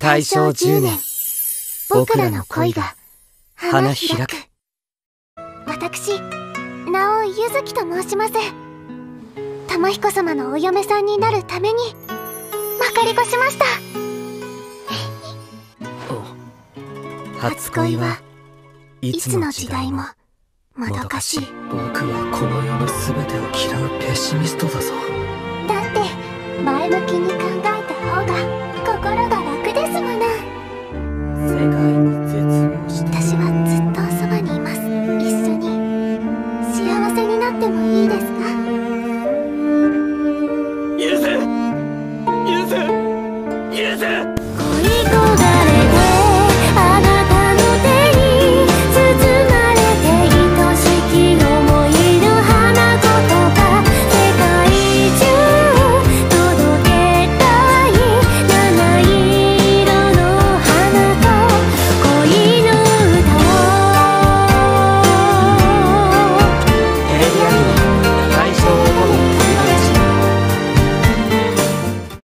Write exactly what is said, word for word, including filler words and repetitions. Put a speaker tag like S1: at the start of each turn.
S1: 大正じゅうねん、僕らの恋が花開く。
S2: 私、直尾ゆずきと申します。玉彦様のお嫁さんになるためにまかり越しました。
S1: 初恋はいつの時代ももどかしい。
S3: 僕はこの世の全てを嫌うペシミストだぞ。
S2: だって前向きに考えた方が心が楽ですもの。
S3: 世界に絶望した。
S2: 私はずっとそばにいます。一緒に幸せになってもいいですか？
S3: ゆずゆずゆず